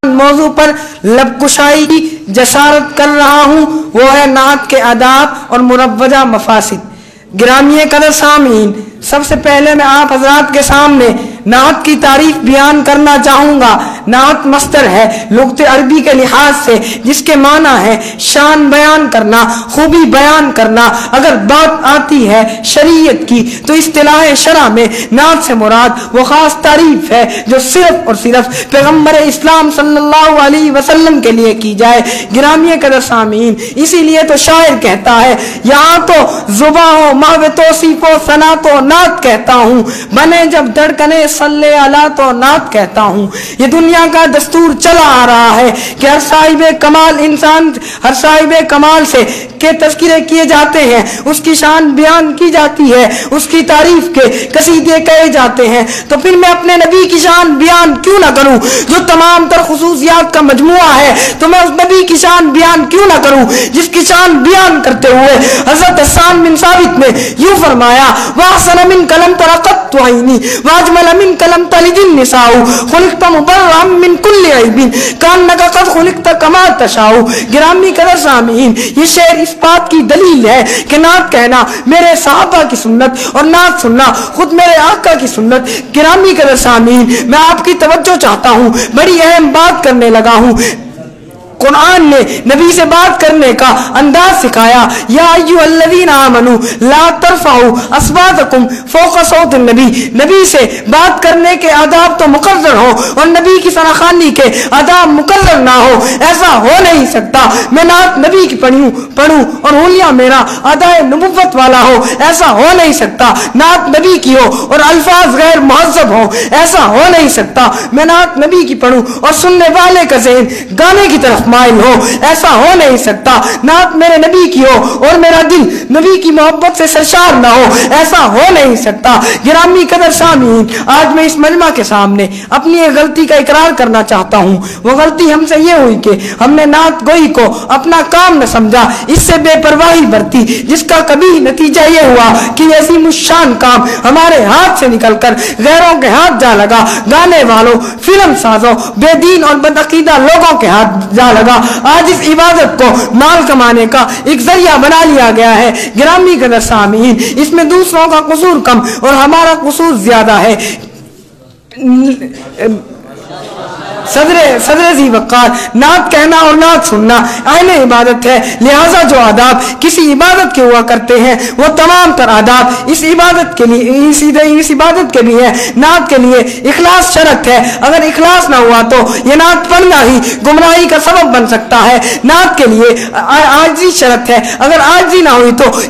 موضوع پر لب کشائی کی جسارت کر رہا ہوں، وہ ہے نعت کے آداب اور مروجہ مفاسد۔ گرامی قدر سامعین، سب سے پہلے میں آپ حضرات کے سامنے نعت کی تعریف بیان کرنا چاہوں گا۔ نعت مصدر ہے لغت عربی کے لحاظ سے، جس کے معنی ہے شان بیان کرنا، خوبی بیان کرنا۔ اگر بات آتی ہے شریعت کی تو اصطلاح شرع میں نعت سے مراد وہ خاص تعریف ہے جو صرف اور صرف پیغمبر اسلام صلی اللہ علیہ وسلم کے لیے کی جائے۔ گرامی قدر سامعین، اسی لیے تو شاعر کہتا ہے یہاں تو زباں ہو محو توصیف و ثنا تو نعت کہتا ہوں، بنے جب دھڑکنے صلی علی تو نعت کہتا ہوں۔ یہ دنیا کا دستور چلا آ رہا ہے کہ ہر صاحب کمال سے کے تذکرے کیے جاتے ہیں، اس کی شان بیان کی جاتی ہے، اس کی تعریف کے قصیدے کہے جاتے ہیں۔ تو پھر میں اپنے نبی کی شان بیان کیوں نہ کروں جو تمام تر خصوصیات کا مجموعہ ہے؟ تو میں اس نبی کی شان بیان کیوں نہ کروں جس کی شان بیان کرتے ہوئے حضرت حسان بن ثابت نے یوں فرمایا، وَأَحْسَنَ مِنْكَ لَمْ تَرَ قَطُّ عَيْنِي وَأَجْمَلَ مِنْكَ لَمْ تَلِدِ النِّسَاءُ خُلِقْتَ مُبَرًّا مِنْ كُلِّ عَيْبٍ كَأَنَّكَ قَدْ خُلِقْتَ كَمَا تَشَاءُ۔ گرامی قدر سامعین، یہ شعر اس بات کی دلیل ہے کہ نعت کہنا میرے صحابہ کی سنت اور نعت سننا خود میرے آقا کی سنت۔ گرامی قدر سامعین، میں آپ کی توجہ چاہتا ہوں، بڑی اہم بات کرنے لگا ہوں۔ قرآن نے نبی سے بات کرنے کا انداز سکھایا، یا ایھا الذین آمنوا لا ترفعوا اصواتکم فوق صوت النبی۔ نبی سے بات کرنے کے آداب تو مقرر ہو اور نبی کی فراخوانی کے آداب مقرر نہ ہو، ایسا ہو نہیں سکتا۔ میں نعت نبی کی پڑھوں اور حلیہ میرا ادائے نبوت والا ہو، ایسا ہو نہیں سکتا۔ نعت نبی کی ہو اور الفاظ غیر مہذب ہو، ایسا ہو نہیں سکتا۔ میں نعت نبی کی پڑھوں اور سننے والے کا ذہن گانے کی طرف مائل ہو، ایسا ہو نہیں سکتا۔ نعت میرے نبی کی ہو اور میرا دل نبی کی محبت سے سرشار نہ ہو، ایسا ہو نہیں سکتا۔ گرامی قدر سامعین، آج میں اس مجمع کے سامنے اپنی ایک غلطی کا اقرار کرنا چاہتا ہوں۔ وہ غلطی ہم سے یہ ہوئی کہ ہم نے نعت گوئی کو اپنا کام نہ سمجھا، اس سے بے پرواہی برتی، جس کا کبھی نتیجہ یہ ہوا کہ یہ عظیم الشان کام ہمارے ہاتھ سے نکل کر غیروں کے ہاتھ جا لگا، گانے والوں، فلم سازوں، بے دین اور بدعقیدہ لوگوں کے ہاتھ جا لگا۔ آج اس عبادت کو مال کمانے کا ایک ذریعہ بنا لیا گیا ہے۔ گرامی قدر سامعین، اس میں دوسروں کا قصور کم اور ہمارا قصور زیادہ ہے۔ صدر ذی وقار، نعت کہنا اور نعت سننا عین عبادت ہے، لہذا جو آداب کسی عبادت کے ہوا کرتے ہیں وہ تمام تر آداب اس عبادت کے لیے اس عبادت کے بھی ہے۔ نعت کے لیے اخلاص شرط ہے، اگر اخلاص نہ ہوا تو یہ نعت پڑھنا ہی گمراہی کا سبب بن سکتا ہے۔ نعت کے لیے عاجزی شرط ہے، اگر عاجزی نہ ہوئی تو